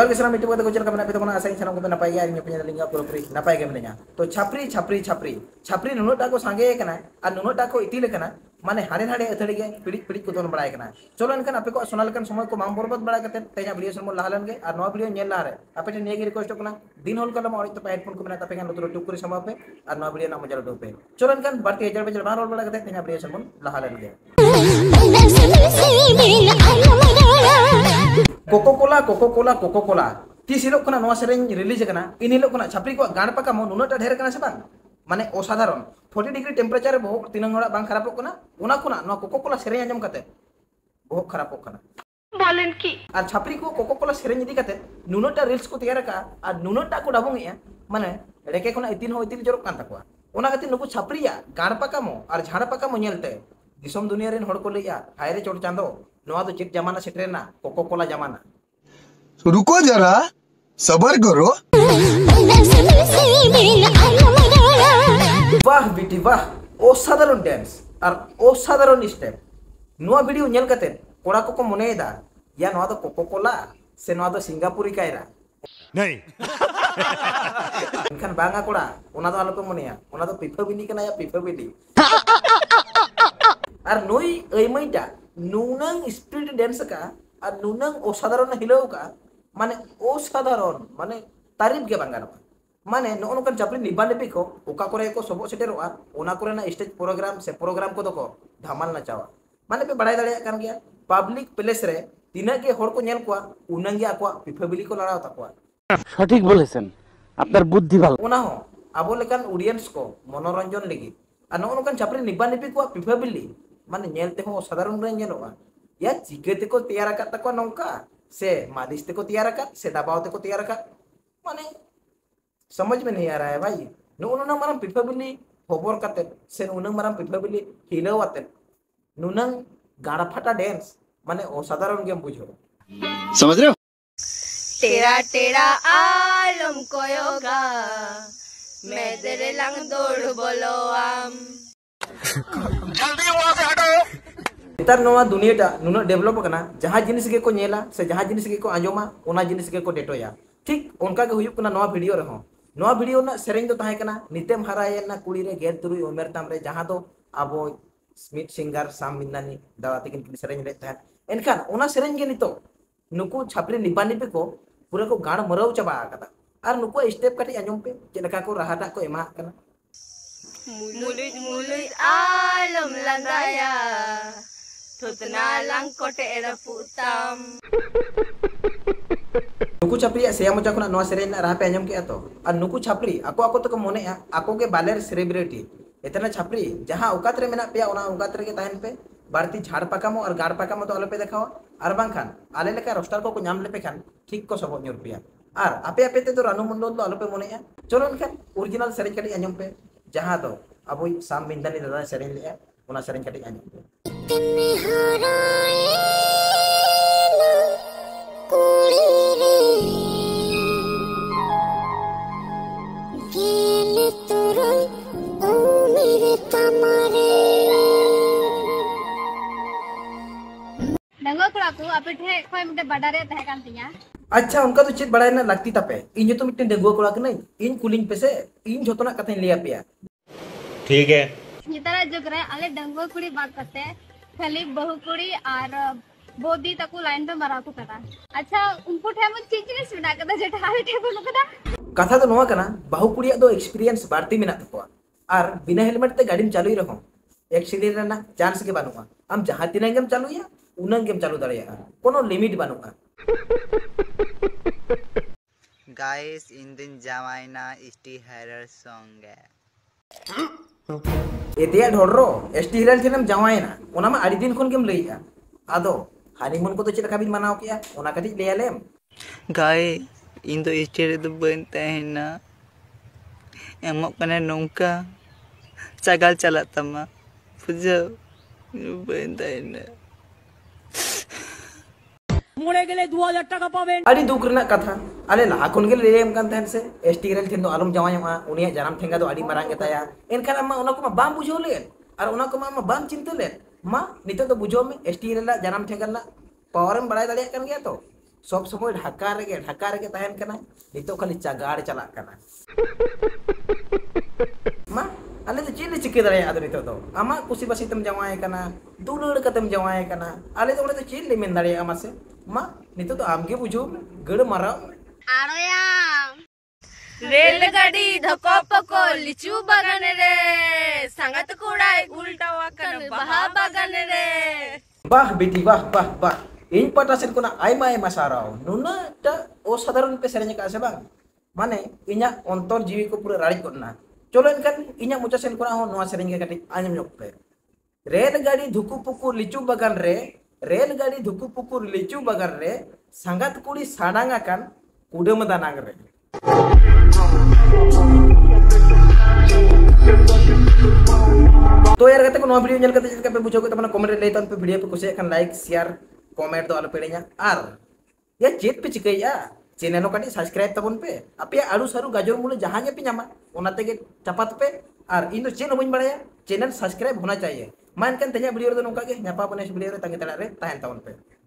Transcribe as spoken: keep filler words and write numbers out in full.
के सामने मिट्टी को चल कमना पे तो आशा सामान को नपाई गया इन पे लिंगा पूरा नपाई गया मिलना तो छापरी छापरी छापरी छापरी नुनटा को सांगे कना और नुनटा को इतिल कना माने हाड़े हाड़े अथड़ी के पिड़ी पिड़ी को दोन बड़ाय कना चलो इनकन आपे को सोनाल कन समय को माम बरबाद बड़ा करते तेजा वीडियो समो लाहलन के और नवा वीडियो नेल लारे आपे ने के रिक्वेस्ट कना दिन होल कलम और तो हेडफोन को बना तपे कन तो टुकुरी समय पे और नवा वीडियो ना मजा दो पे चलो इनकन बढ़ते हजार बजे बार बड़ा करते तेजा वीडियो समो लाहलन के Coca Cola Coca Cola Coca Cola तीस हिलो कना नवा सेरेन रिलीज कना इन हिलो कना छापरी को गाण पाका मो नुनटा ढेर कना से बांग माने असाधारण चालीस डिग्री टेम्परेचर बहुत तीन हड़ा बांग खराब कना ओना कोना नो कोको कोला सेरेन आजम कते बहुत खराब कना बोलेन की और छापरी को कोको कोला सेरेन इदी कते नुनटा रील्स को तैयार का और नुनटा को डाबोंगिया माने रेके कोना इतिन हो इतिन जरूर कान तकवा ओना कते नुकु छापरिया गाण पाका मो और झाड़ पाका मो नेलते दिसम दुनिया रेन हड़ को लैया हाय रे चोट चांदो नवा तो चिट जमाना सेटरेना कोको कोला जमाना रुको जरा सबर करो वाह बेटी वाह असाधारण डांस और असाधारण स्टेप नवा वीडियो नेल कते कोड़ा को को मनेदा या नवा तो कोको कोला से नवा तो सिंगापुरी कायरा नहीं इनखान बांगा कोड़ा ओना तो आलो पे मनेया ओना तो पिफा बिनी कना या पिफा बिनी और नोई एमैटा नुनंग स्पीड डांस का और नुनंग असाधारण हिलो का माने असाधारण माने तारीफ के बांगा माने नो नोकन छापरी निबा निबी को ओका करे को सबो सेटेरोआ ओना करे ना स्टेज प्रोग्राम से प्रोग्राम को दको धमाल नचावा माने पे बड़ाई दाड़िया कान गया पब्लिक प्लेस रे तिना के होड़ को नेल कोआ उनंगे आकोआ पिफाबिली को लड़ाव तकोआ सठिक बोलेছেন আপনার বুদ্ধি ভালো ओना हो आबो लेकान ऑडियंस को मनोरंजन लगी आ नो नोकन छापरी निबा निबी को पिफाबिली माने नेलते हो साधारण रे नेलोआ या चिकेते को तैयार का तको नोंका से मालिश ते को तैयार का से दबाव ते को तैयार का माने समझ में नहीं आ रहा है भाई नो उन्ना मरम पिफाबिली होबर करते से उन्ना मरम पिफाबिली हिलवाते नुनंग गाड़ा फटा डांस माने असाधारण गेम बुझो समझ रहे हो तेरा तेरा आलम कोयोगा मैं तेरे लंग दौड़ बोलो आम जल्दी वहां से हटो इतर नवा दुनियाटा नुना डेवलप कना जहां जिनिस के को नेला से जहां जिनिस के को आंजोमा ओना जिनिस के को डेटोया ठीक उनका के हुयुक कना नवा वीडियो रहो नवा वीडियो ना सेरेंज दो ताहे कना नितेम हराये ना कुड़ी रे गेर तुरुई उमेर ताम रे जहां दो आबो स्मिथ सिंगर साम मिन्नानी दादा तकिन की सेरेंज रे ताहे एनखान ओना सेरेंज के नितो नुकु छापरी निबा निबे को पूरा को गाण मरव चबा आकदा और नुकु स्टेप काटी आंजोम पे चेलका को राहाटा को एमा कना मुलुज मुलुज आलम लंदाया थुतना लंग कोटे रपुताम नुकु छापरी सेया मचा खुना नवा सेरेंज ना राह पे आंजम के तो और नुकु छापरी आको आको तक मोने आको के बालेर सेलिब्रिटी इतना छापरी जहां औकात रे मेना पे ओना औकात रे के ताहन पे बारती झाड़ पाकामो और गाड़ पाकामो तो आलो पे देखाओ और बांखान आले लेका रोस्टार को को नाम लेपे खान ठीक को सब न्यूर पिया और आपे आपे ते तो रानू मंडल तो आलो पे मोने चलो इनखान ओरिजिनल सेरेंज कटी आंजम पे जहां तो अब साम बिंदानी दादा सेरेंज ले ओना सेरेंज कटी आंजम पे डंगो कोड़ा को आपे ठे खोय मते बडारे तहे कान तिया अच्छा उनका तो चेत बड़ाई ना लगती तपे इन जो मिट्टे डंगो कोड़ा के नहीं इन कुलिंग पे से इन जोतना कथे लिया पिया ठीक है जितरा जग रे आले डंगो कुड़ी बात करते खाली बहु कुड़ी और बोदी तको लाइन पे मरा को करा अच्छा उनको ठे मन चीज ने सुना कदा जेठा हाल ठे बोलो कदा कथा तो नोवा कना बहु कुड़िया दो एक्सपीरियंस बाड़ती मेना तकोआ और बिना हेलमेट ते गाड़ी में चालू ही रहो एक्सीडेंट ना चांस के बानुआ हम जहां तिना गेम चालू या उनंग गेम चालू दड़िया कोनो लिमिट बानुआ गाइस इन दिन जमाइना एसटी हेरर सॉन्ग है एतिया ढोरो एसटी हेरर थेनम जमाइना ओना मा आडी दिन खन गेम लईया आदो हनीमून को तो चेलका बिन मनाव किया ओना कटी लेयालेम गाय इन दो एसटी रे दो बन तहना एमक कने नोंका चागाल चला तमा बुझो बन तहना मोड़े गेले दो हज़ार टाका पावेन अड़ी दुख रेना कथा आले लाखन गेले लेम कान तहन से एसटी हेरर थेन दो आलम जमायमा उनिया जनाम ठेंगा दो आडी मारांग गेताया एनखान अम्मा ओना को मा बाम बुझो ले और ओना को मा बाम चिंता ले मा नितो तो बुझो में एसटी हेरर ला जनाम ठेंगा ला पावरम बड़ाई दाड़िया कान गया तो सब समय ढाका रेगे ढाका रेगे तहन कना नितो खाली चागाड़ चला कना मा आले तो चीज चिके दाड़े आदो नितो दो आमा कुसी बासी तम जवाए कना दुलड़ कतम जवाए कना आले तो तो चीज ले मेन दाड़े आमा से मा नितो तो आमगे बुझो गड़ मारा आरोया रेलगाड़ी धको पको लिचू बागान रे संगत कुड़ाई उल्टा वाकन बहा बागान रे बाह बेटी बाह बाह बाह इन पाटा सेन कोना आयमा आयमा साराव नुना टा असाधारण पे सेरेंज का से बांग माने इना अंतर जीवी को पूरा राड़ी करना चलो इनकन इना मुचा सेन कोना हो नोआ सेरेंज के काटी आंजम जोक पे रेलगाड़ी धुकु पुकु लिचू बागान रे रेलगाड़ी धुकु पुकु लिचू बागान रे संगत कुड़ी साडांगा कान कुडम दानांग रे तो यार कहते को नोआ वीडियो नेल करते जद पे बुझो के तमना कमेंट रे लेतन पे वीडियो पे कुछ एखन लाइक शेयर कमेंट दो आलो पेड़ेኛ आर या चेत पे चिकैया चैनल काटी सब्सक्राइब तबन पे अपे आलू सारू गाजर मुले जहां जे पे ᱧᱟᱢᱟ ओनाते के चपात पे आर इन दो चैनल बइन बड़ाया चैनल सब्सक्राइब होना चाहिए मान कन तኛ वीडियो रे नोका के ᱧᱟᱯᱟ बने वीडियो रे तंगे तड़ा रे ताहन तबन पे।